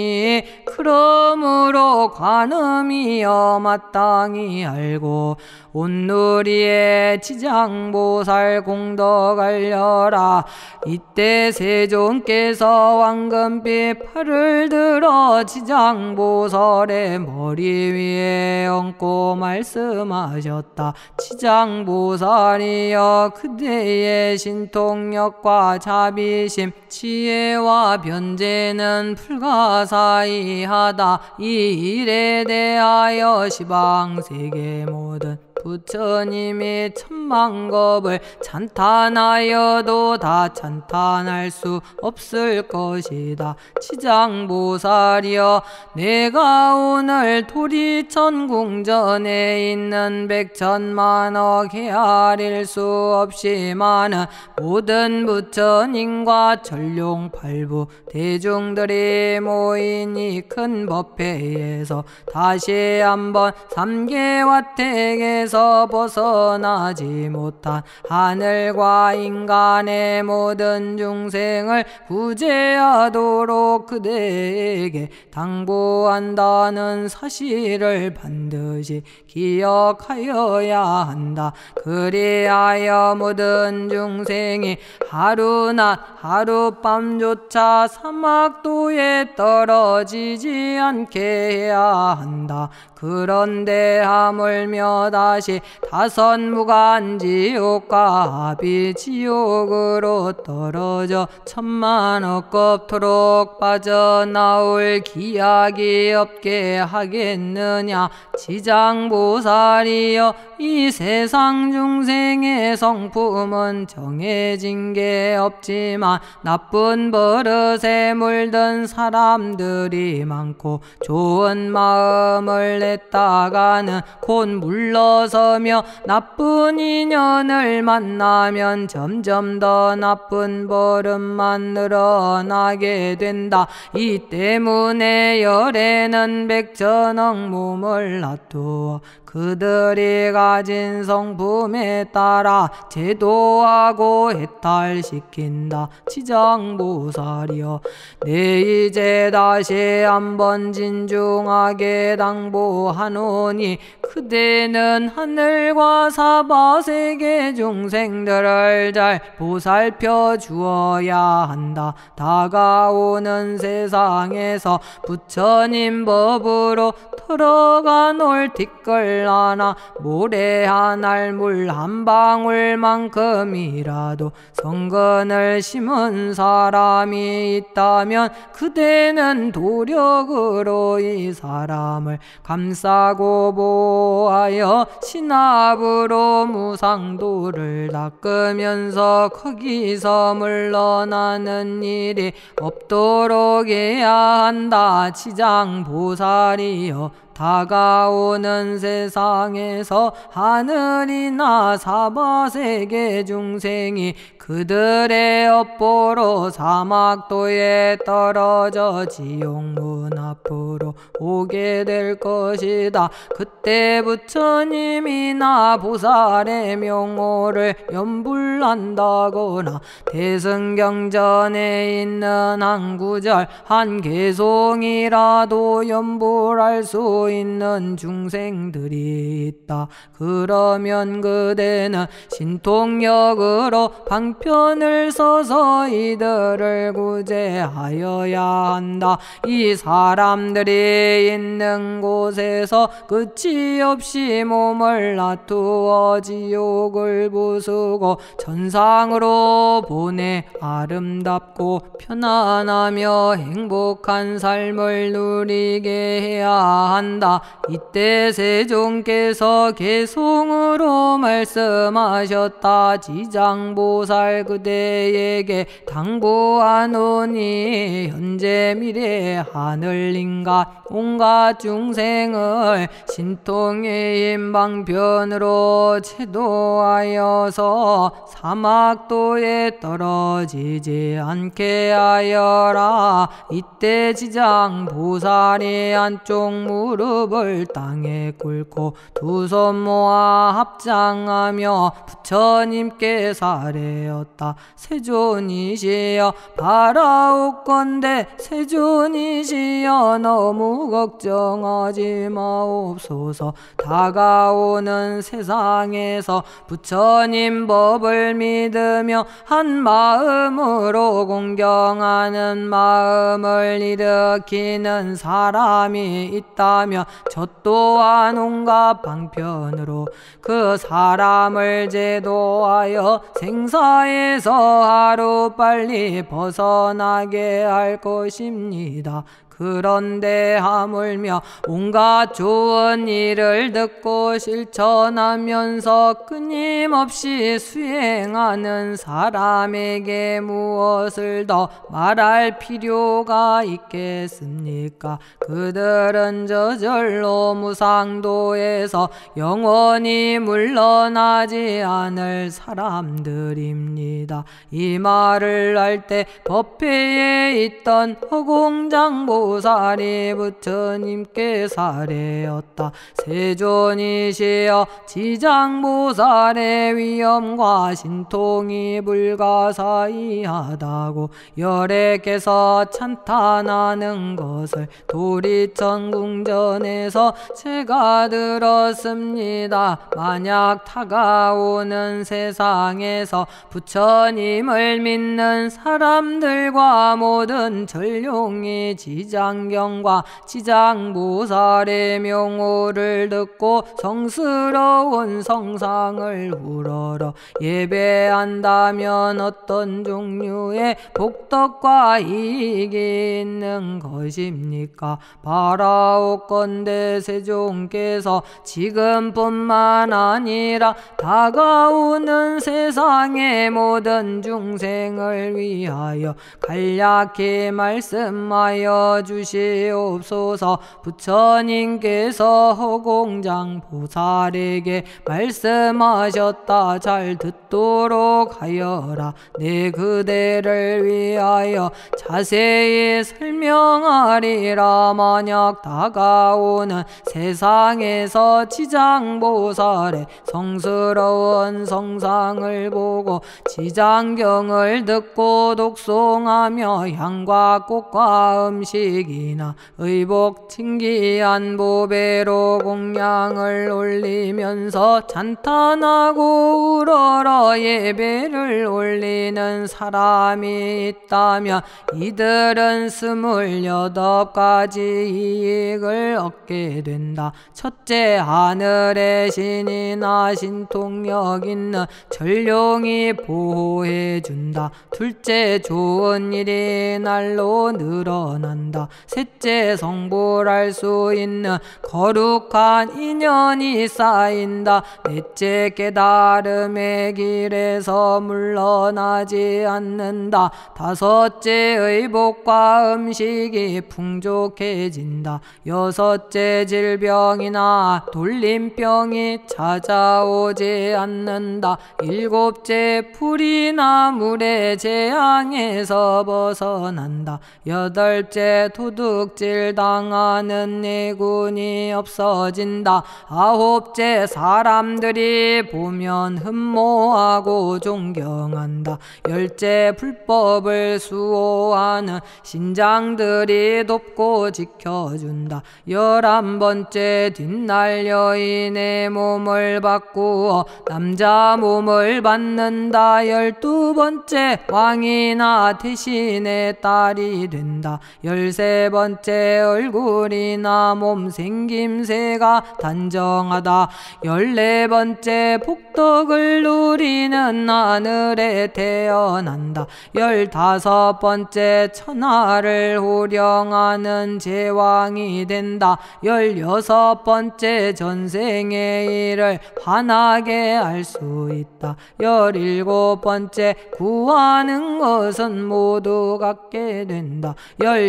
애탈날이니 그러므로 관음이여 마땅히 알고 온누리에 지장보살 공덕 알려라. 이때 세존께서 황금빛 팔을 들어 지장보살의 머리 위에 얹고 말씀하셨다. 지장보살이여 그대의 신통력과 자비심 지혜와 변제는 불가사의하다. 이 일에 대하여 시방세계 모든 부처님이 천만겁을 찬탄하여도 다 찬탄할 수 없을 것이다. 지장보살이여 내가 오늘 도리천궁전에 있는 백천만억 헤아릴 수 없이 많은 모든 부처님과 전룡팔부 대중들이 모인 이 큰 법회에서 다시 한번 삼계화택에서 벗어나지 못한 하늘과 인간의 모든 중생을 구제하도록 그대에게 당부한다는 사실을 반드시 기억하여야 한다. 그리하여 모든 중생이 하루낮 하룻밤조차 사막도에 떨어지지 않게 해야 한다. 그런데 하물며 다시 다섯 무간지옥과 아비지옥으로 떨어져 천만억 겁토록 빠져나올 기약이 없게 하겠느냐. 지장보살이여 이 세상 중생의 성품은 정해진 게 없지만 나쁜 버릇에 물든 사람들이 많고 좋은 마음을 냈다가는 곧 물러서며 나쁜 인연을 만나면 점점 더 나쁜 버릇만 늘어나게 된다. 이 때문에 열에는 백천억 몸을 놔두어 그들이 가진 성품에 따라 제도하고 해탈시킨다. 지장보살이여 내 이제 다시 한번 진중하게 당부하노니 그대는 하늘과 사바세계 중생들을 잘 보살펴 주어야 한다. 다가오는 세상에서 부처님 법으로 털어가 놀 티끌 하나 모래 한 알물 한 방울만큼이라도 성근을 심은 사람이 있다면 그대는 도력으로 이 사람을 감싸고 보호하여 신압으로 무상도를 닦으면서 거기서 물러나는 일이 없도록 해야 한다. 지장보살이여 다가오는 세상에서 하늘이나 사바세계 중생이 그들의 업보로 사막도에 떨어져 지옥문 앞으로 오게 될 것이다. 그때 부처님이나 보살의 명호를 연불한다거나 대승경전에 있는 한 구절 한 개송이라도 연불할 수 있는 중생들이 있다. 그러면 그대는 신통력으로 방편을 서서 이들을 구제하여야 한다. 이 사람들이 있는 곳에서 끝이 없이 몸을 놔두어 지옥을 부수고 천상으로 보내 아름답고 편안하며 행복한 삶을 누리게 해야 한다. 이때 세존께서 개송으로 말씀하셨다. 지장보살 그대에게 당부하노니 현재 미래 하늘 인간 온갖 중생을 신통의 임방편으로 체도하여서 사막도에 떨어지지 않게 하여라. 이때 지장보살이 한쪽 무릎 무릎을 땅에 꿇고 두 손 모아 합장하며 부처님께 사례었다. 세존이시여 바라옵건대 세존이시여 너무 걱정하지 마옵소서. 다가오는 세상에서 부처님 법을 믿으며 한 마음으로 공경하는 마음을 일으키는 사람이 있다면 저 또한 온갖 방편으로 그 사람을 제도하여 생사에서 하루빨리 벗어나게 할 것입니다. 그런데 하물며 온갖 좋은 일을 듣고 실천하면서 끊임없이 수행하는 사람에게 무엇을 더 말할 필요가 있겠습니까? 그들은 저절로 무상도에서 영원히 물러나지 않을 사람들입니다. 이 말을 할 때 법회에 있던 허공장보살이 부처님께 사례었다. 세존이시여 지장보살의 위엄과 신통이 불가사의하다고 열애께서 찬탄하는 것을 도리천궁전에서 제가 들었습니다. 만약 다가오는 세상에서 부처님을 믿는 사람들과 모든 전룡이 지장경과 지장보살의 명호를 듣고 성스러운 성상을 우러러 예배한다면 어떤 종류의 복덕과 이익이 있는 것입니까? 바라옵건대 세종께서 지금뿐만 아니라 다가오는 세상의 모든 중생을 위하여 간략히 말씀하여 주시옵소서. 부처님께서 허공장보살에게 말씀하셨다. 잘 듣도록 하여라. 내 그대를 위하여 자세히 설명하리라. 만약 다가오는 세상에서 지장보살의 성스러운 성상을 보고 지장경을 듣고 독송하며 향과 꽃과 음식이나 의복 진기한 보배로 공양을 올리면서 찬탄하고 우러러 예배를 올리는 사람이 있다면 이들은 스물여덟 가지 이익을 얻게 된다. 첫째, 하늘의 신이나 신통력 있는 전룡이 보호해준다. 둘째, 좋은 일이 날로 늘어난다. 셋째, 성불할 수 있는 거룩한 인연이 쌓인다. 넷째, 깨달음의 길에서 물러나지 않는다. 다섯째, 의복과 음식이 풍족해진다. 여섯째, 질병이나 돌림병이 찾아오지 않는다. 일곱째, 풀이나 물의 재앙에서 벗어난다. 여덟째, 도둑질 당하는 내군이 없어진다. 아홉째, 사람들이 보면 흠모하고 존경한다. 열째, 불법을 수호하는 신장들이 돕고 지켜준다. 열한 번째, 뒷날 여인의 몸을 바꾸어 남자 몸을 받는다. 열두 번째, 왕이나 대신의 딸이 된다. 열세 번째, 얼굴이나 몸 생김새가 단정하다. 열네 번째, 복덕을 누리는 하늘에 태어난다. 열다섯 번째, 천하를 호령하는 제왕이 된다. 열여섯 번째, 전생의 일을 환하게 알 수 있다. 열일곱 번째, 구하는 것은 모두 갖게 된다. 열여덟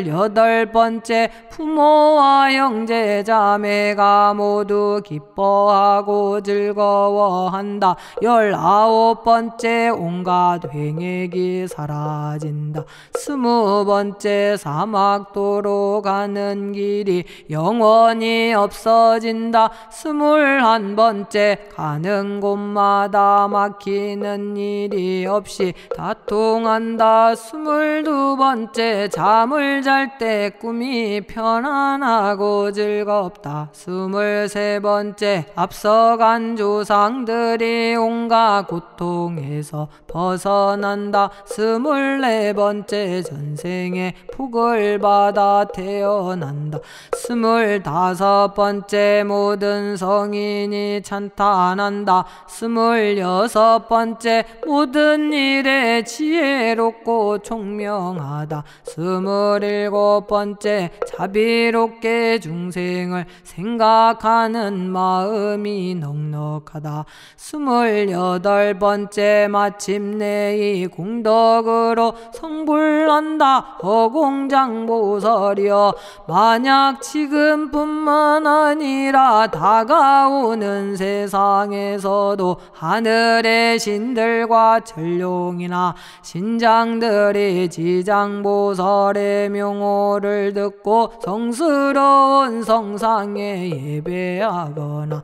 여덟 번째 부모와 형제 자매가 모두 기뻐하고 즐거워한다. 열아홉 번째 온갖 횡액이 사라진다. 스무 번째 사막도로 가는 길이 영원히 없어진다. 스물한 번째 가는 곳마다 막히는 일이 없이 다 통한다. 스물두 번째 잠을 잘 때 꿈이 편안하고 즐겁다. 스물세 번째 앞서간 조상들이 온갖 고통에서 벗어난다. 스물네 번째 전생에 복을 받아 태어난다. 스물다섯 번째 모든 성인이 찬탄한다. 스물여섯 번째 모든 일에 지혜롭고 총명하다. 스물일곱 번째 자비롭게 중생을 생각하는 마음이 넉넉하다. 스물여덟 번째 마침내 이 공덕으로 성불난다. 허공장보살이여, 만약 지금뿐만 아니라 다가오는 세상에서도 하늘의 신들과 전룡이나 신장들이 지장보살의 명호를 듣고 성스러운 성상에 예배하거나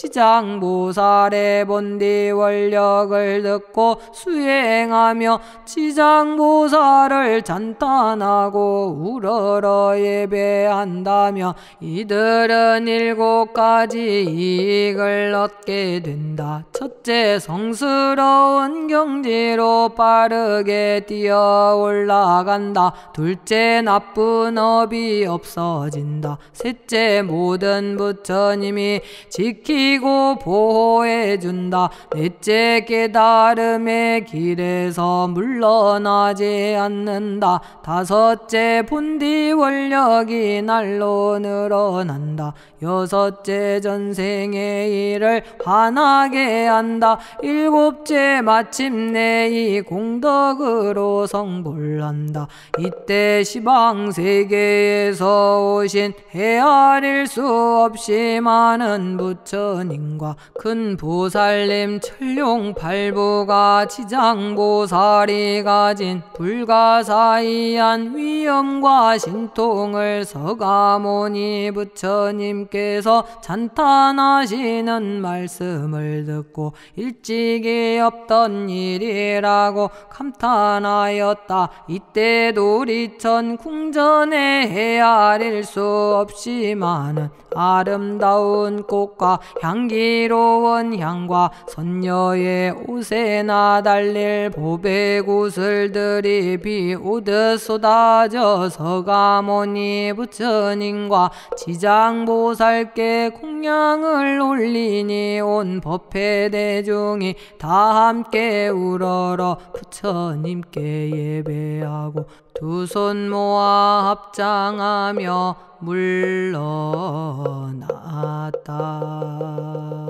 지장보살의 본디 원력을 듣고 수행하며 지장보살을 찬탄하고 우러러 예배한다며 이들은 일곱 가지 이익을 얻게 된다. 첫째, 성스러운 경지로 빠르게 뛰어 올라간다. 둘째, 나쁜 업이 없어진다. 셋째, 모든 부처님이 지키고 보호해준다. 넷째, 깨달음의 길에서 물러나지 않는다. 다섯째, 본디 원력이 날로 늘어난다. 여섯째, 전생의 일을 환하게 한다. 일곱째, 마침내 이 공덕으로 성불한다. 이때 시방세계에서 오신 헤아릴 수 없이 많은 부처님과 큰 보살님 천룡팔부가 지장보살이 가진 불가사의한 위엄과 신통을 서가모니 부처님께서 찬탄하시는 말씀을 듣고 일찍이 없던 일이라고 감탄하였다. 이때 도리천 궁전에 헤아릴 수 없이 많은 아름다운 꽃과 향기로운 향과 선녀의 옷에나 달릴 보배구슬들이 비오듯 쏟아져 서가모니 부처님과 지장보살께 공양을 올리니 온 법회대중이 다 함께 우러러 부처님께 예배하고 두 손 모아 합장하며 물러났다.